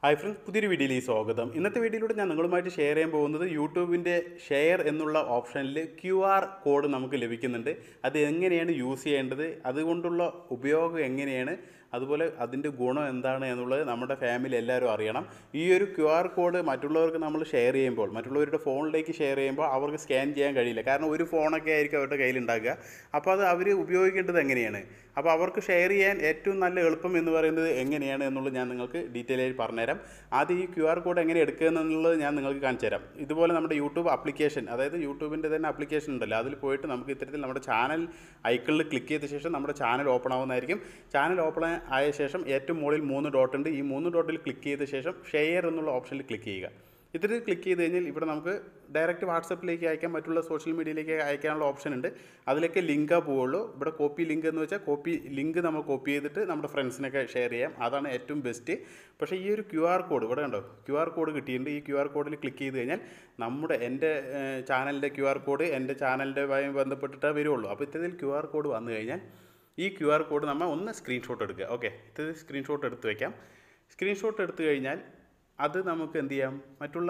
Hi friends, പുതിയൊരു വീഡിയോയിലേക്ക് സ്വാഗതം. ഇന്നത്തെ വീഡിയോയിലൂടെ ഞാൻ നിങ്ങളുമായിട്ട് ഷെയർ ചെയ്യാൻ പോകുന്നത് യൂട്യൂബിൻ്റെ ഷെയർ എന്നുള്ള ഓപ്ഷനിൽ QR കോഡ് നമുക്ക് ലഭിക്കുന്നുണ്ട്. അത് എങ്ങനെയാണ് യൂസ് ചെയ്യേണ്ടത്, അതുകൊണ്ടുള്ള ഉപയോഗം എങ്ങനെയാണ്, അതുപോലെ അതിൻ്റെ ഗുണം എന്താണ് എന്നുള്ളത് നമ്മുടെ ഫാമിലി എല്ലാവരും അറിയണം. ഈ ഒരു QR കോഡ് മറ്റുള്ളവർക്ക് നമ്മൾ ഷെയർ ചെയ്യുമ്പോൾ, മറ്റുള്ളവരുടെ ഫോണിലേക്ക് ഷെയർ ചെയ്യുമ്പോൾ അവർക്ക് സ്കാൻ ചെയ്യാൻ കഴിയില്ല. കാരണം ഒരു ഫോണൊക്കെ ആയിരിക്കും അവരുടെ കയ്യിലുണ്ടാകുക. അപ്പോൾ അത് അവർ ഉപയോഗിക്കേണ്ടത് എങ്ങനെയാണ്, അപ്പോൾ അവർക്ക് ഷെയർ ചെയ്യാൻ ഏറ്റവും നല്ല എളുപ്പം എന്ന് പറയുന്നത് എങ്ങനെയാണ് എന്നുള്ളത് ഞാൻ നിങ്ങൾക്ക് ഡീറ്റെയിൽ ആയി പറഞ്ഞുതരാം. ആദ്യം ഈ QR കോഡ് എങ്ങനെ എടുക്കുക എന്നുള്ളത് ഞാൻ നിങ്ങൾക്ക് കാണിച്ചു തരാം. ഇതുപോലെ നമ്മുടെ യൂട്യൂബ് ആപ്ലിക്കേഷൻ, അതായത് യൂട്യൂബിൻ്റെ തന്നെ ആപ്ലിക്കേഷൻ ഉണ്ടല്ലോ, അതിൽ പോയിട്ട് നമുക്ക് ഇത്തരത്തിൽ നമ്മുടെ ചാനൽ ഐക്കണിൽ ക്ലിക്ക് ചെയ്ത ശേഷം നമ്മുടെ ചാനൽ ഓപ്പൺ ആവുന്നതായിരിക്കും. ചാനൽ ഓപ്പൺ ആയ ശേഷം ഏറ്റവും മുകളിൽ 3 ഡോട്ട് ഉണ്ട്. ഈ 3 ഡോട്ടിൽ ക്ലിക്ക് ചെയ്ത ശേഷം ഷെയർ എന്നുള്ള ഓപ്ഷനിൽ ക്ലിക്ക് ചെയ്യുക. ഇതിൽ ക്ലിക്ക് ചെയ്ത് കഴിഞ്ഞാൽ ഇവിടെ നമുക്ക് ഡയറക്റ്റ് വാട്സപ്പിലേക്ക് അയക്കാം, മറ്റുള്ള സോഷ്യൽ മീഡിയയിലേക്ക് അയക്കാനുള്ള ഓപ്ഷൻ ഉണ്ട്. അതിലേക്ക് ലിങ്കാ പോവുള്ളൂ. ഇവിടെ കോപ്പി ലിങ്ക് എന്ന് വെച്ചാൽ ലിങ്ക് നമ്മൾ കോപ്പി ചെയ്തിട്ട് നമ്മുടെ ഫ്രണ്ട്സിനൊക്കെ ഷെയർ ചെയ്യാം. അതാണ് ഏറ്റവും ബെസ്റ്റ്. പക്ഷേ ഈ ഒരു QR കോഡ് ഇവിടെ കണ്ടോ, QR കോഡ് കിട്ടിയിട്ടുണ്ട്. ഈ QR കോഡിൽ ക്ലിക്ക് ചെയ്ത് കഴിഞ്ഞാൽ എൻ്റെ ചാനലിൻ്റെ QR കോഡ് എൻ്റെ ചാനലിൻ്റെ ബന്ധപ്പെട്ടിട്ടേ വരുള്ളൂ. അപ്പോൾ ഇത്തരത്തിൽ QR കോഡ് വന്നു കഴിഞ്ഞാൽ ഈ QR കോഡ് നമ്മൾ ഒന്ന് സ്ക്രീൻഷോട്ട് എടുക്കുക. ഓക്കെ, ഇത് സ്ക്രീൻഷോട്ട് എടുത്ത് വയ്ക്കാം. സ്ക്രീൻഷോട്ട് എടുത്തു കഴിഞ്ഞാൽ അത് നമുക്ക് എന്ത് ചെയ്യാം, മറ്റുള്ള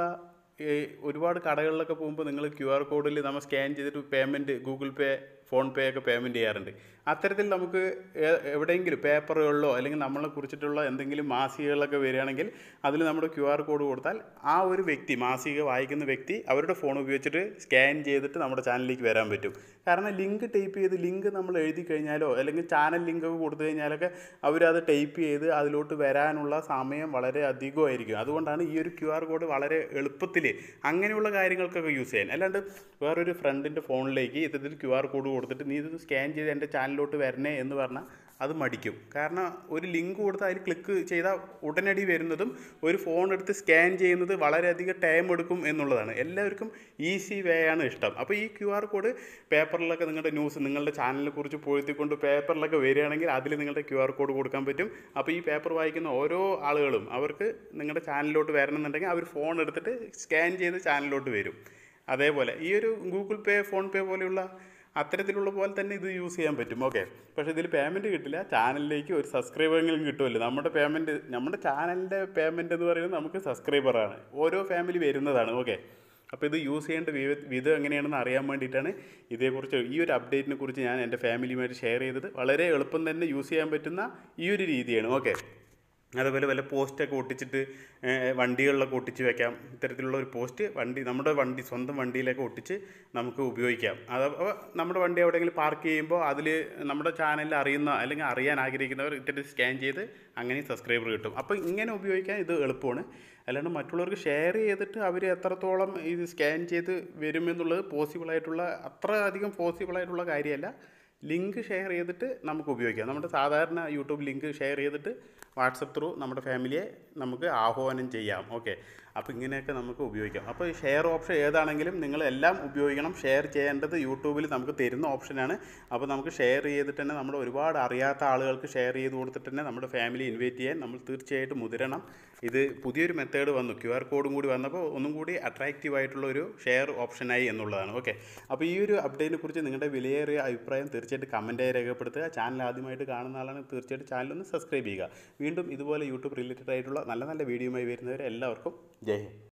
ഒരുപാട് കടകളിലൊക്കെ പോകുമ്പോൾ നിങ്ങൾ QR കോഡിൽ നമ്മൾ സ്കാൻ ചെയ്തിട്ട് payment, Google Pay, PhonePe ഒക്കെ പേയ്മെൻറ്റ് ചെയ്യാറുണ്ട്. അത്തരത്തിൽ നമുക്ക് എവിടെയെങ്കിലും പേപ്പറുകളിലോ അല്ലെങ്കിൽ നമ്മളെ കുറിച്ചിട്ടുള്ള എന്തെങ്കിലും മാസികകളൊക്കെ വരികയാണെങ്കിൽ അതിൽ നമ്മുടെ QR കോഡ് കൊടുത്താൽ ആ ഒരു വ്യക്തി, മാസിക വായിക്കുന്ന വ്യക്തി, അവരുടെ ഫോൺ ഉപയോഗിച്ചിട്ട് സ്കാൻ ചെയ്തിട്ട് നമ്മുടെ ചാനലിലേക്ക് വരാൻ പറ്റും. കാരണം ലിങ്ക് ടൈപ്പ് ചെയ്ത് ലിങ്ക് നമ്മൾ എഴുതി കഴിഞ്ഞാലോ അല്ലെങ്കിൽ ചാനൽ ലിങ്കൊക്കെ കൊടുത്തു കഴിഞ്ഞാലൊക്കെ അവരത് ടൈപ്പ് ചെയ്ത് അതിലോട്ട് വരാനുള്ള സമയം വളരെ അധികമായിരിക്കും. അതുകൊണ്ടാണ് ഈ ഒരു QR കോഡ് വളരെ എളുപ്പത്തിൽ അങ്ങനെയുള്ള കാര്യങ്ങൾക്കൊക്കെ യൂസ് ചെയ്യാൻ. അല്ലാണ്ട് വേറൊരു ഫ്രണ്ടിൻ്റെ ഫോണിലേക്ക് ഇത്തരത്തിൽ QR കോഡ് കൊടുത്തിട്ട് നീ ഇത് സ്കാൻ ചെയ്ത് എൻ്റെ ചാനലിലോട്ട് വരണേ എന്ന് പറഞ്ഞാൽ അത് മടിക്കും. കാരണം ഒരു ലിങ്ക് കൊടുത്ത് അതിൽ ക്ലിക്ക് ചെയ്താൽ ഉടനടി വരുന്നതും ഒരു ഫോൺ എടുത്ത് സ്കാൻ ചെയ്യുന്നത് വളരെയധികം ടൈം എടുക്കും എന്നുള്ളതാണ്. എല്ലാവർക്കും ഈസി വേ ആണ് ഇഷ്ടം. അപ്പോൾ ഈ QR കോഡ് പേപ്പറിലൊക്കെ നിങ്ങളുടെ ന്യൂസ്, നിങ്ങളുടെ ചാനലിനെ കുറിച്ച് പൊഴുത്തിക്കൊണ്ട് പേപ്പറിലൊക്കെ വരികയാണെങ്കിൽ അതിൽ നിങ്ങളുടെ QR കോഡ് കൊടുക്കാൻ പറ്റും. അപ്പോൾ ഈ പേപ്പർ വായിക്കുന്ന ഓരോ ആളുകളും അവർക്ക് നിങ്ങളുടെ ചാനലിലോട്ട് വരണമെന്നുണ്ടെങ്കിൽ അവർ ഫോൺ എടുത്തിട്ട് സ്കാൻ ചെയ്ത് ചാനലിലോട്ട് വരും. അതേപോലെ ഈ ഒരു ഗൂഗിൾ പേ, ഫോൺ പേ പോലെയുള്ള അത്തരത്തിലുള്ള പോലെ തന്നെ ഇത് യൂസ് ചെയ്യാൻ പറ്റും. ഓക്കെ, പക്ഷേ ഇതിൽ പേയ്മെൻറ്റ് കിട്ടില്ല. ചാനലിലേക്ക് ഒരു സബ്സ്ക്രൈബറെങ്കിലും കിട്ടുമല്ലോ. നമ്മുടെ ചാനലിൻ്റെ പേയ്മെൻറ്റ് എന്ന് പറയുന്നത് നമുക്ക് സബ്സ്ക്രൈബറാണ്, ഓരോ ഫാമിലി വരുന്നതാണ്. ഓക്കെ, അപ്പോൾ ഇത് യൂസ് ചെയ്യേണ്ട വിധം എങ്ങനെയാണെന്ന് അറിയാൻ വേണ്ടിയിട്ടാണ് ഇതേക്കുറിച്ച് ഈ ഒരു അപ്ഡേറ്റിനെ കുറിച്ച് ഞാൻ എൻ്റെ ഫാമിലിയുമായിട്ട് ഷെയർ ചെയ്തത്. വളരെ എളുപ്പം തന്നെ യൂസ് ചെയ്യാൻ പറ്റുന്ന ഈ ഒരു രീതിയാണ്. ഓക്കെ, അതുപോലെ വല്ല പോസ്റ്റൊക്കെ ഒട്ടിച്ചിട്ട് വണ്ടികളിലൊക്കെ ഒട്ടിച്ച് വയ്ക്കാം. ഇത്തരത്തിലുള്ള ഒരു പോസ്റ്റ് നമ്മുടെ സ്വന്തം വണ്ടിയിലൊക്കെ ഒട്ടിച്ച് നമുക്ക് ഉപയോഗിക്കാം. അപ്പോൾ നമ്മുടെ വണ്ടി എവിടെയെങ്കിലും പാർക്ക് ചെയ്യുമ്പോൾ അതിൽ നമ്മുടെ ചാനലിൽ അറിയുന്ന അല്ലെങ്കിൽ അറിയാൻ ആഗ്രഹിക്കുന്നവർ ഇത്തരത്തിൽ സ്കാൻ ചെയ്ത് അങ്ങനെ സബ്സ്ക്രൈബർ കിട്ടും. അപ്പോൾ ഇങ്ങനെ ഉപയോഗിക്കാൻ ഇത് എളുപ്പമാണ്. അല്ലാണ്ട് മറ്റുള്ളവർക്ക് ഷെയർ ചെയ്തിട്ട് അവർ എത്രത്തോളം ഇത് സ്കാൻ ചെയ്ത് വരുമെന്നുള്ളത് അത്ര അധികം പോസിബിളായിട്ടുള്ള കാര്യമല്ല. ലിങ്ക് ഷെയർ ചെയ്തിട്ട് നമുക്ക് ഉപയോഗിക്കാം. നമ്മുടെ സാധാരണ യൂട്യൂബ് ലിങ്ക് ഷെയർ ചെയ്തിട്ട് വാട്സപ്പ് ത്രൂ നമ്മുടെ ഫാമിലിയെ നമുക്ക് ആഹ്വാനം ചെയ്യാം. ഓക്കെ, അപ്പോൾ ഇങ്ങനെയൊക്കെ നമുക്ക് ഉപയോഗിക്കാം. അപ്പോൾ ഈ ഷെയർ ഓപ്ഷൻ ഏതാണെങ്കിലും നിങ്ങളെല്ലാം ഉപയോഗിക്കണം. ഷെയർ ചെയ്യേണ്ടത് യൂട്യൂബിൽ നമുക്ക് തരുന്ന ഓപ്ഷനാണ്. അപ്പോൾ നമുക്ക് ഷെയർ ചെയ്തിട്ട് തന്നെ നമ്മുടെ ഒരുപാട് അറിയാത്ത ആളുകൾക്ക് ഷെയർ ചെയ്ത് കൊടുത്തിട്ട് തന്നെ നമ്മുടെ ഫാമിലി ഇൻവൈറ്റ് ചെയ്യാൻ നമ്മൾ തീർച്ചയായിട്ടും മുതിരണം. ഇത് പുതിയൊരു മെത്തേഡ് വന്നു, QR കോഡും കൂടി വന്നപ്പോൾ ഒന്നും കൂടി അട്രാക്റ്റീവ് ആയിട്ടുള്ള ഒരു ഷെയർ ഓപ്ഷനായി എന്നുള്ളതാണ്. ഓക്കെ, അപ്പോൾ ഈ ഒരു അപ്ഡേറ്റിനെ കുറിച്ച് നിങ്ങളുടെ വിലയേറിയ അഭിപ്രായം തീർച്ചയായിട്ടും കമൻറ്റായി രേഖപ്പെടുത്തുക. ചാനൽ ആദ്യമായിട്ട് കാണുന്ന ആളാണ് തീർച്ചയായിട്ടും ചാനലൊന്ന് സബ്സ്ക്രൈബ് ചെയ്യുക. വീണ്ടും ഇതുപോലെ യൂട്യൂബ് റിലേറ്റഡ് ആയിട്ടുള്ള നല്ല നല്ല വീഡിയോയുമായി വരുന്നവരെ എല്ലാവർക്കും ജയ് ഹിന്ദ്.